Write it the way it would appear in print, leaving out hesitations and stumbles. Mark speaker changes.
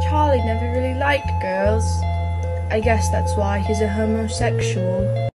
Speaker 1: Charlie never really liked girls. I guess that's why he's a homosexual.